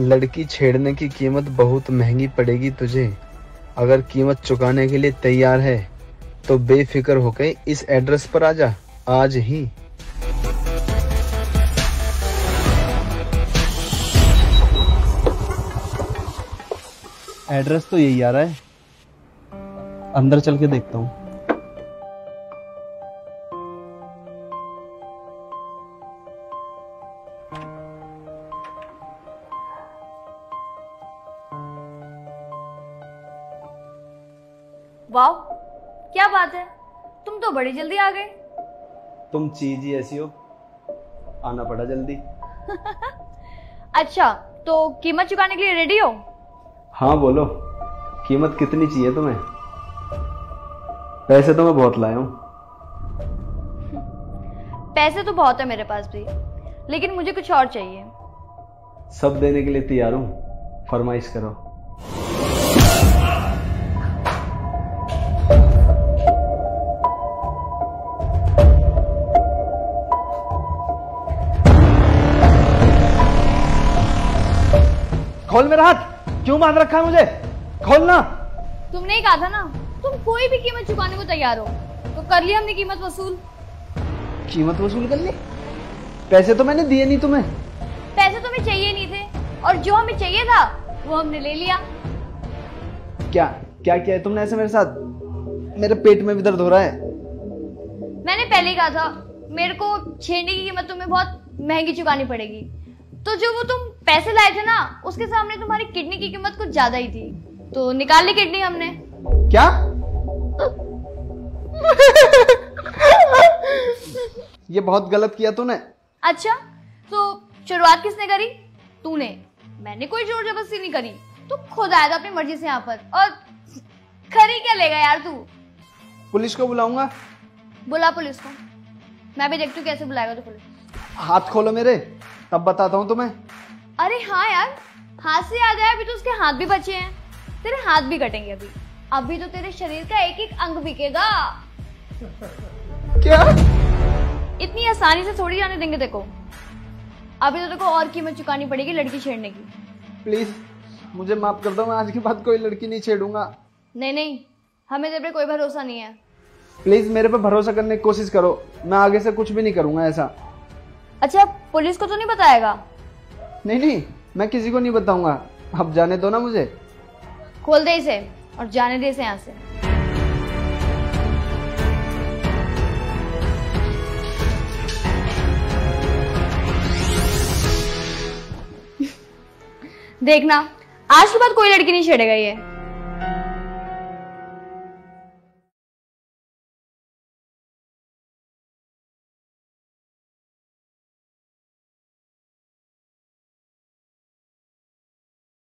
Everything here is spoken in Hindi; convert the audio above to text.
लड़की छेड़ने की कीमत बहुत महंगी पड़ेगी तुझे। अगर कीमत चुकाने के लिए तैयार है तो बेफिक्र होकर इस एड्रेस पर आ जा, आज ही। एड्रेस तो यही आ रहा है, अंदर चल के देखता हूँ। वाह, क्या बात है, तुम तो बड़ी जल्दी आ गए। तुम चीज ही ऐसी हो, आना पड़ा जल्दी। अच्छा, तो कीमत चुकाने के लिए रेडी हो? हाँ बोलो, कीमत कितनी चाहिए तुम्हें? पैसे तो मैं बहुत लाया हूँ। पैसे तो बहुत है मेरे पास भी, लेकिन मुझे कुछ और चाहिए। सब देने के लिए तैयार हूँ, फरमाइश करो। खोल मेरा हाथ, क्यों बांध रखा है मुझे? खोलना। तुमने ही कहा था ना, तुम कोई भी कीमत चुकाने को तैयार हो, तो कर लिया हमने कीमत वसूल। कीमत वसूल कर ली? पैसे तो मैंने दिए नहीं तुम्हें। पैसे तुम्हें चाहिए नहीं थे, और जो हमें चाहिए था वो हमने ले लिया। क्या क्या किया है तुमने ऐसे मेरे साथ? मेरे पेट में भी दर्द हो रहा है। मैंने पहले ही कहा था, मेरे को छेड़ने की कीमत तुम्हें बहुत महंगी चुकानी पड़ेगी। तो जो वो तुम पैसे लाए थे ना, उसके सामने तुम्हारी किडनी की कीमत कुछ ज्यादा ही थी, तो निकाल ली किडनी हमने। क्या? ये बहुत गलत किया तूने। अच्छा, तो शुरुआत किसने करी? तूने। मैंने कोई जोर जबरदस्ती नहीं करी, तू खुद आया था अपनी मर्जी से यहाँ पर। और खरी क्या लेगा यार तू? पुलिस को बुलाऊंगा। बुला पुलिस को, मैं भी देखती हूँ कैसे बुलाएगा तो पुलिस। हाथ खोलो मेरे, तब बताता हूँ तुम्हें। अरे हाँ यार, हाथ से याद आया, अभी तो उसके हाथ भी बचे हैं, तेरे हाथ भी कटेंगे अभी। अभी तो तेरे शरीर का एक एक अंग बिकेगा। क्या? इतनी आसानी से थोड़ी जाने देंगे देखो। अभी तो देखो और कीमत चुकानी पड़ेगी लड़की छेड़ने की। प्लीज मुझे माफ कर दो, मैं आज के बाद कोई लड़की नहीं छेड़ूंगा। नहीं नहीं, हमें तेरे पे कोई भरोसा नहीं है। प्लीज मेरे पे भरोसा करने की कोशिश करो, मैं आगे से कुछ भी नहीं करूंगा ऐसा। अच्छा, पुलिस को तो नहीं बताएगा? नहीं नहीं, मैं किसी को नहीं बताऊंगा। अब जाने दो ना मुझे। खोल दे इसे और जाने दे इसे यहाँ से। देखना, आज के बाद कोई लड़की नहीं छेड़ेगा ये।